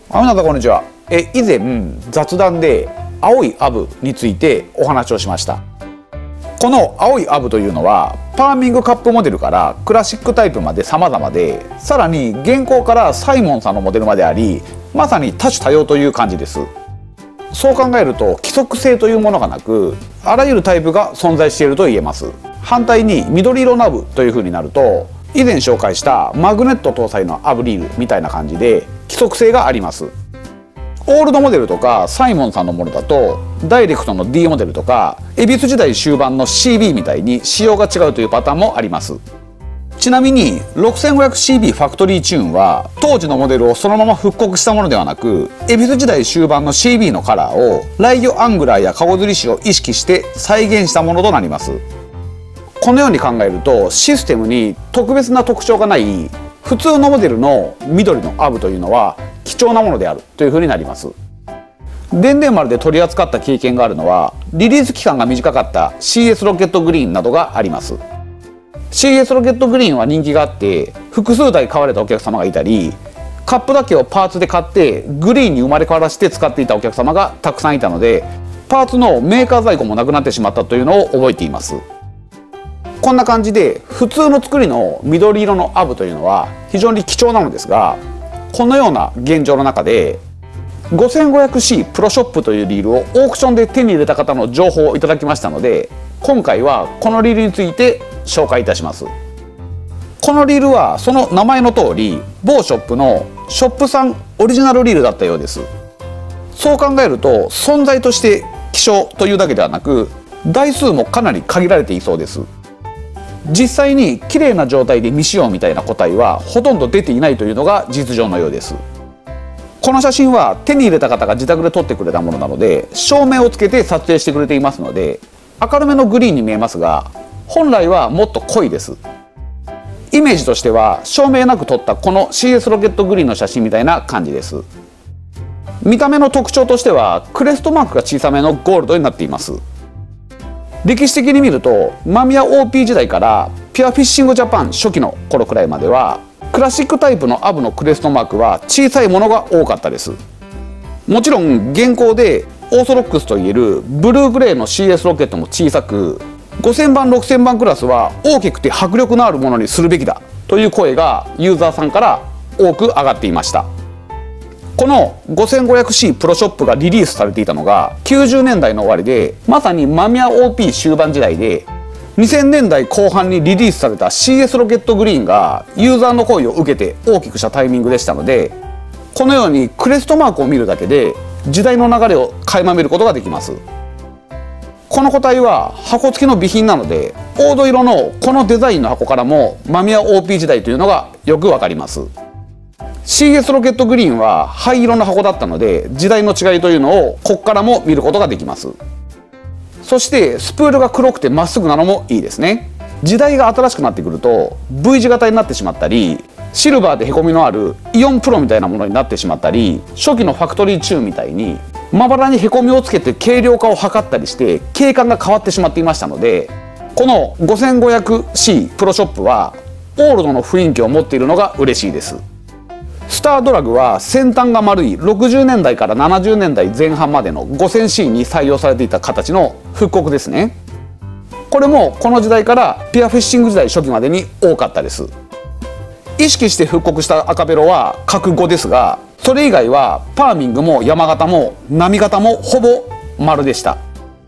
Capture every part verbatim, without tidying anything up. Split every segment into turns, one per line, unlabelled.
あ、皆さんこんにちは。え以前雑談で青いアブについてお話をしました。この青いアブというのはパーミングカップモデルからクラシックタイプまで様々で、さらに現行からサイモンさんのモデルまであり、まさに多種多様という感じです。そう考えると規則性というものがなく、あらゆるタイプが存在していると言えます。反対に緑色のアブという風になると、以前紹介したマグネット搭載のアブリールみたいな感じで規則性があります。オールドモデルとかサイモンさんのものだとダイレクトの D モデルとか恵比寿時代終盤の シービー みたいに仕様が違うというパターンもあります。ちなみに ろくせんごひゃくシービー ファクトリーチューンは当時のモデルをそのまま復刻したものではなく、恵比寿時代終盤の シービー のカラーをライギョアングラーやカゴ釣り紙を意識して再現したものとなります。このように考えるとシステムに特別な特徴がない普通のモデルの緑のアブというのは貴重なものであるというふうになります。でんでん丸で取り扱った経験があるのはリリース期間が短かった シーエス ロケットグリーンなどがあります。 シーエス ロケットグリーンは人気があって複数台買われたお客様がいたり、カップだけをパーツで買ってグリーンに生まれ変わらせて使っていたお客様がたくさんいたので、パーツのメーカー在庫もなくなってしまったというのを覚えています。こんな感じで普通の作りの緑色のアブというのは非常に貴重なのですが、このような現状の中で ごせんごひゃくシー プロショップというリールをオークションで手に入れた方の情報をいただきましたので、今回はこのリールについて紹介いたします。このリールはその名前の通り某ショップのショップさんオリジナルリールだったようです。そう考えると存在として希少というだけではなく台数もかなり限られていそうです。実際に綺麗な状態で未使用みたいな個体はほとんど出ていないというのが実情のようです。この写真は手に入れた方が自宅で撮ってくれたものなので照明をつけて撮影してくれていますので明るめのグリーンに見えますが、本来はもっと濃いです。イメージとしては照明なく撮ったこの シーエス ロケットグリーンの写真みたいな感じです。見た目の特徴としてはクレストマークが小さめのゴールドになっています。歴史的に見ると間宮 オーピー 時代からピュアフィッシングジャパン初期の頃くらいまではクラシックタイプのアブのクレストマークは小さいものが多かったです。もちろん現行でオーソドックスといえるブルーグレーの シーエス ロケットも小さく、ごせんばんろくせんばんクラスは大きくて迫力のあるものにするべきだという声がユーザーさんから多く上がっていました。この ごせんごひゃくシー プロショップがリリースされていたのがきゅうじゅうねんだいの終わりで、まさに間宮 オーピー 終盤時代でにせんねんだいこう半にリリースされた シーエス ロケットグリーンがユーザーの声を受けて大きくしたタイミングでしたので、このようにクレストマークを見るだけで時代の流れを垣間見ることができます。この個体は箱付きの備品なので黄土色のこのデザインの箱からも間宮 オーピー 時代というのがよくわかります。シーエス ロケットグリーンは灰色の箱だったので時代の違いというのをここからも見ることができます。そしてスプールが黒くてまっすぐなのもいいですね。時代が新しくなってくると V 字型になってしまったり、シルバーでへこみのあるイオンプロみたいなものになってしまったり、初期のファクトリーチューンみたいにまばらにへこみをつけて軽量化を図ったりして景観が変わってしまっていましたので、この ごせんごひゃくシー プロショップはオールドの雰囲気を持っているのが嬉しいです。スタードラグは先端が丸いろくじゅうねんだいからななじゅうねんだいぜん半までの ごせんシー に採用されていた形の復刻ですね。これもこの時代からピュアフィッシング時代初期までに多かったです。意識して復刻した赤ベロは角ごですが、それ以外はパーミングも山形も波形もほぼ丸でした。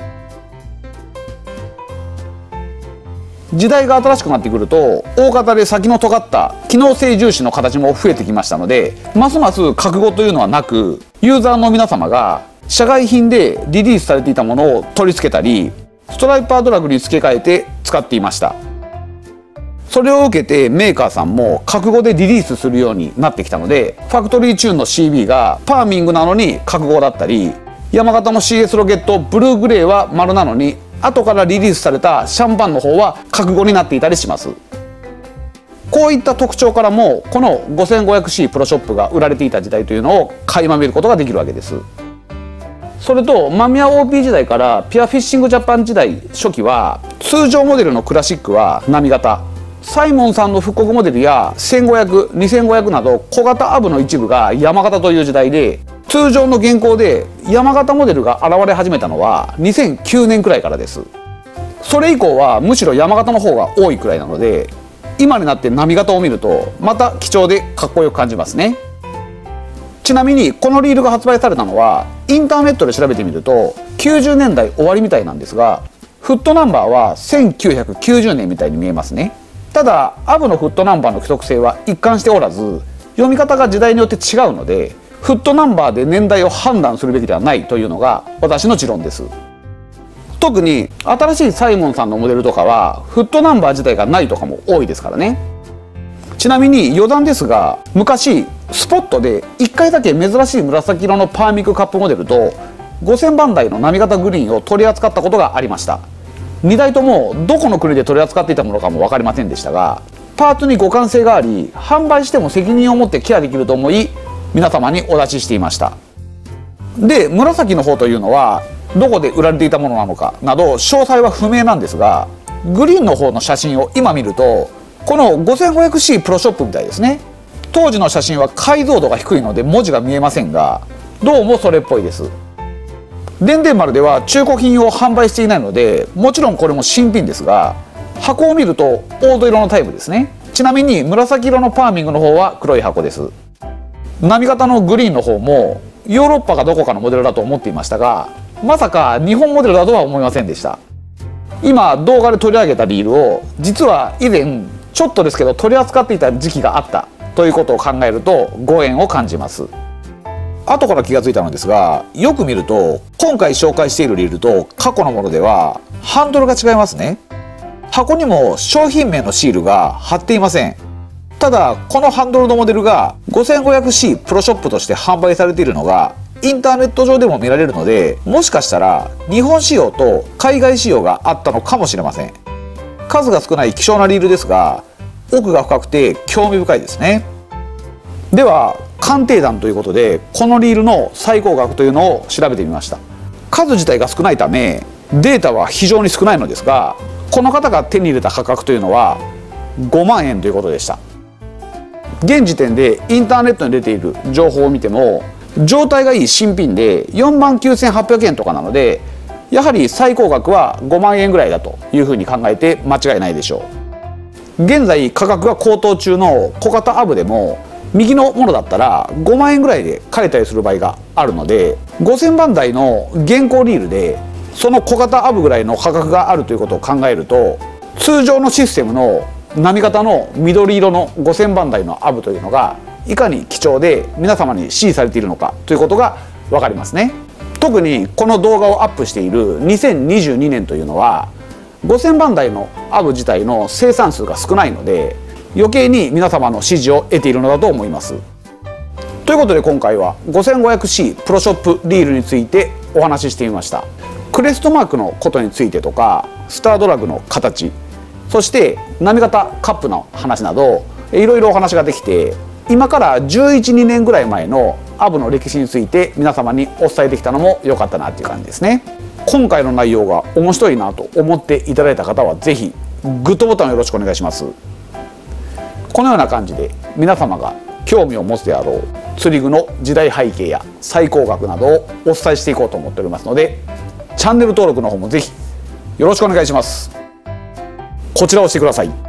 時代が新しくなってくると大型で先の尖った機能性重視の形も増えてきましたので、ますます角ごというのはなく、ユーザーの皆様が社外品でリリースされていたものを取り付けたりストライパードラグに付け替えて使っていました。それを受けてメーカーさんも角ごでリリースするようになってきたので、ファクトリーチューンの シービー がパーミングなのに角ごだったり、山形の シーエス ロケットブルーグレーは丸なのに後からリリースされたシャンパンの方は角ごになっていたりします。こういった特徴からもこの ごせんごひゃくシー プロショップが売られていた時代というのを垣間見ることができるわけです。それと間宮 オーピー 時代からピュアフィッシングジャパン時代初期は通常モデルのクラシックは波型、 サイモンさんの復刻モデルやせんごひゃく、にせんごひゃくなど小型アブの一部が山形という時代で、通常の現行で山形モデルが現れ始めたのはにせんきゅうねんくらいからです。それ以降はむしろ山形の方が多いくらいなので、今になって波型を見るとまた貴重でかっこよく感じますね。ちなみにこのリールが発売されたのはインターネットで調べてみるときゅうじゅうねんだい終わりみたいなんですが、フットナンバーはせんきゅうひゃくきゅうじゅうねんみたいに見えますね。ただアブのフットナンバーの規則性は一貫しておらず、読み方が時代によって違うのでフットナンバーで年代を判断するべきではないというのが私の持論です。特に新しいサイモンさんのモデルとかはフットナンバー自体がないとかも多いですからね。ちなみに余談ですが、昔スポットでいっかいだけ珍しい紫色のパーミックカップモデルとごせんばんだいの波型グリーンを取り扱ったことがありました。にだいともどこの国で取り扱っていたものかも分かりませんでしたが、パーツに互換性があり販売しても責任を持ってケアできると思い皆様にお出ししていました。で紫の方というのはどこで売られていたものなのかなど詳細は不明なんですが、グリーンの方の写真を今見るとこの ごせんごひゃくシー プロショップみたいですね。当時の写真は解像度が低いので文字が見えませんが、どうもそれっぽいです。でんでん丸では中古品を販売していないので、もちろんこれも新品ですが、箱を見ると黄土色のタイプですね。ちなみに紫色のパーミングの方は黒い箱です。波型のグリーンの方もヨーロッパかどこかのモデルだと思っていましたが、まさか日本モデルだとは思いませんでした。今動画で取り上げたリールを実は以前ちょっとですけど取り扱っていた時期があったということを考えるとご縁を感じます。後から気がついたのですが、よく見ると今回紹介しているリールと過去のものではハンドルが違いますね。箱にも商品名のシールが貼っていません。ただこのハンドルのモデルが ごせんごひゃくシー プロショップとして販売されているのがインターネット上でも見られるので、もしかしたら日本仕様と海外仕様があったのかもしれません。数が少ない希少なリールですが奥が深くて興味深いですね。では鑑定団ということでこのリールの最高額というのを調べてみました。数自体が少ないためデータは非常に少ないのですが、この方が手に入れた価格というのはごまんえんということでした。現時点でインターネットに出ている情報を見ても状態がいい新品でよんまんきゅうせんはっぴゃくえんとかなので、やはり最高額はごまんえんぐらいだというふうに考えて間違いないでしょう。現在価格が高騰中の小型アブでも右のものだったらごまんえんぐらいで買えたりする場合があるので、ごせんばんだいの現行リールでその小型アブぐらいの価格があるということを考えると、通常のシステムの波型の緑色のごせんばんだいのアブというのがいかに貴重で皆様に支持されているのかということが分かりますね。特にこの動画をアップしているにせんにじゅうにねんというのはごせんばんだいのアブ自体の生産数が少ないので、余計に皆様の支持を得ているのだと思います。ということで今回は ごせんごひゃくシー プロショップリールについてお話ししてみました。クレストマークのことについてとかスタードラグの形、そして波型カップの話などいろいろお話ができて、今からじゅういち、にねんぐらい前のアブの歴史について皆様にお伝えできたのも良かったなっていう感じですね。今回の内容が面白いなと思っていただいた方は是非グッドボタンをよろしくお願いします。このような感じで皆様が興味を持つであろう釣り具の時代背景や最高額などをお伝えしていこうと思っておりますので、チャンネル登録の方も是非よろしくお願いします。こちらを押してください。